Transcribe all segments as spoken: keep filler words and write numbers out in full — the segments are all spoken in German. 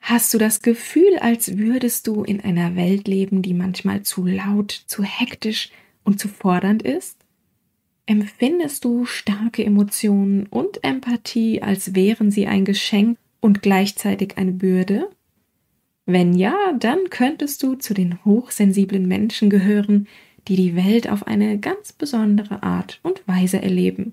Hast du das Gefühl, als würdest du in einer Welt leben, die manchmal zu laut, zu hektisch und zu fordernd ist? Empfindest du starke Emotionen und Empathie, als wären sie ein Geschenk und gleichzeitig eine Bürde? Wenn ja, dann könntest du zu den hochsensiblen Menschen gehören, die die Welt auf eine ganz besondere Art und Weise erleben.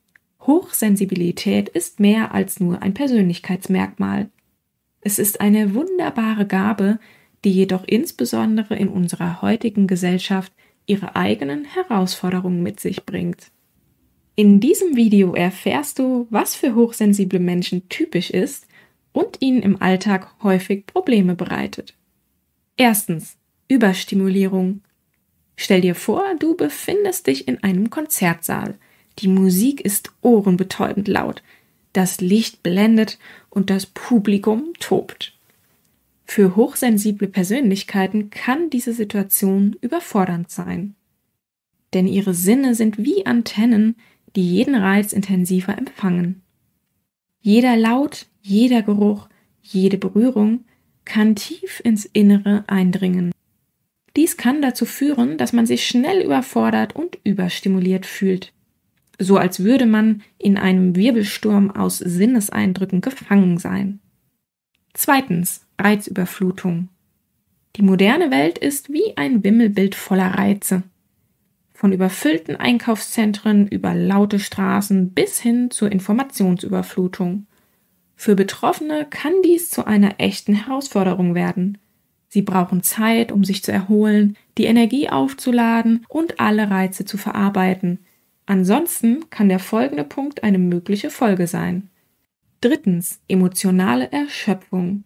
Hochsensibilität ist mehr als nur ein Persönlichkeitsmerkmal. Es ist eine wunderbare Gabe, die jedoch insbesondere in unserer heutigen Gesellschaft ihre eigenen Herausforderungen mit sich bringt. In diesem Video erfährst du, was für hochsensible Menschen typisch ist und ihnen im Alltag häufig Probleme bereitet. Erstens, Überstimulierung. Stell dir vor, du befindest dich in einem Konzertsaal. Die Musik ist ohrenbetäubend laut, das Licht blendet und das Publikum tobt. Für hochsensible Persönlichkeiten kann diese Situation überfordernd sein. Denn ihre Sinne sind wie Antennen, die jeden Reiz intensiver empfangen. Jeder Laut, jeder Geruch, jede Berührung kann tief ins Innere eindringen. Dies kann dazu führen, dass man sich schnell überfordert und überstimuliert fühlt. So als würde man in einem Wirbelsturm aus Sinneseindrücken gefangen sein. Zweitens, Reizüberflutung. Die moderne Welt ist wie ein Wimmelbild voller Reize. Von überfüllten Einkaufszentren über laute Straßen bis hin zur Informationsüberflutung. Für Betroffene kann dies zu einer echten Herausforderung werden. Sie brauchen Zeit, um sich zu erholen, die Energie aufzuladen und alle Reize zu verarbeiten. Ansonsten kann der folgende Punkt eine mögliche Folge sein. Drittens, emotionale Erschöpfung.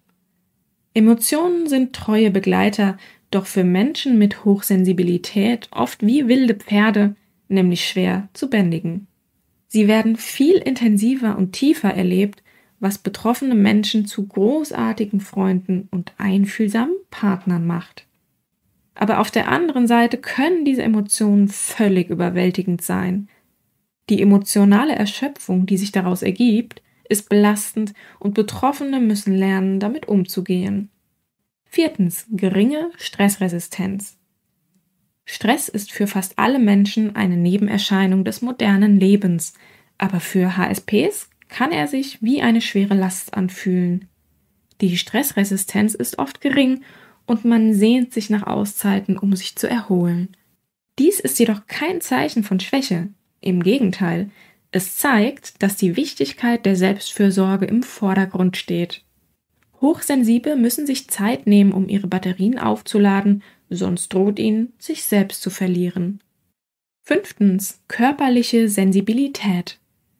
Emotionen sind treue Begleiter, doch für Menschen mit Hochsensibilität oft wie wilde Pferde, nämlich schwer zu bändigen. Sie werden viel intensiver und tiefer erlebt, was betroffene Menschen zu großartigen Freunden und einfühlsamen Partnern macht. Aber auf der anderen Seite können diese Emotionen völlig überwältigend sein. Die emotionale Erschöpfung, die sich daraus ergibt, ist belastend und Betroffene müssen lernen, damit umzugehen. Viertens, geringe Stressresistenz. Stress ist für fast alle Menschen eine Nebenerscheinung des modernen Lebens, aber für H S Ps kann er sich wie eine schwere Last anfühlen. Die Stressresistenz ist oft gering und man sehnt sich nach Auszeiten, um sich zu erholen. Dies ist jedoch kein Zeichen von Schwäche. Im Gegenteil, es zeigt, dass die Wichtigkeit der Selbstfürsorge im Vordergrund steht. Hochsensible müssen sich Zeit nehmen, um ihre Batterien aufzuladen, sonst droht ihnen, sich selbst zu verlieren. Fünftens, körperliche Sensibilität.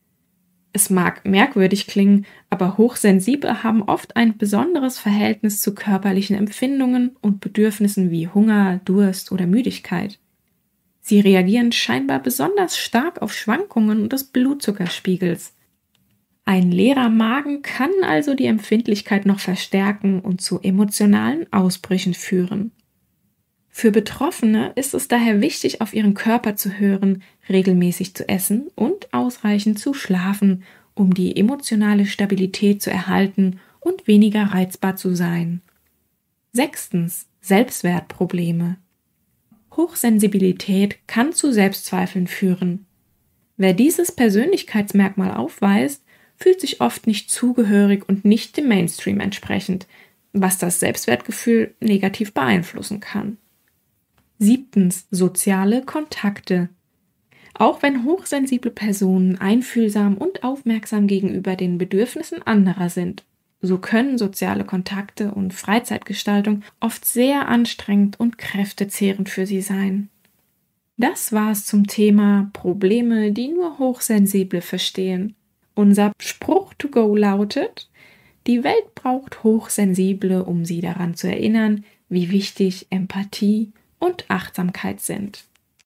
Es mag merkwürdig klingen, aber Hochsensible haben oft ein besonderes Verhältnis zu körperlichen Empfindungen und Bedürfnissen wie Hunger, Durst oder Müdigkeit. Sie reagieren scheinbar besonders stark auf Schwankungen des Blutzuckerspiegels. Ein leerer Magen kann also die Empfindlichkeit noch verstärken und zu emotionalen Ausbrüchen führen. Für Betroffene ist es daher wichtig, auf ihren Körper zu hören, regelmäßig zu essen und ausreichend zu schlafen, um die emotionale Stabilität zu erhalten und weniger reizbar zu sein. Sechstens, Selbstwertprobleme. Hochsensibilität kann zu Selbstzweifeln führen. Wer dieses Persönlichkeitsmerkmal aufweist, fühlt sich oft nicht zugehörig und nicht dem Mainstream entsprechend, was das Selbstwertgefühl negativ beeinflussen kann. Siebtens, soziale Kontakte. Auch wenn hochsensible Personen einfühlsam und aufmerksam gegenüber den Bedürfnissen anderer sind, so können soziale Kontakte und Freizeitgestaltung oft sehr anstrengend und kräftezehrend für sie sein. Das war's zum Thema Probleme, die nur Hochsensible verstehen. Unser Spruch to go lautet: Die Welt braucht Hochsensible, um sie daran zu erinnern, wie wichtig Empathie und Achtsamkeit sind.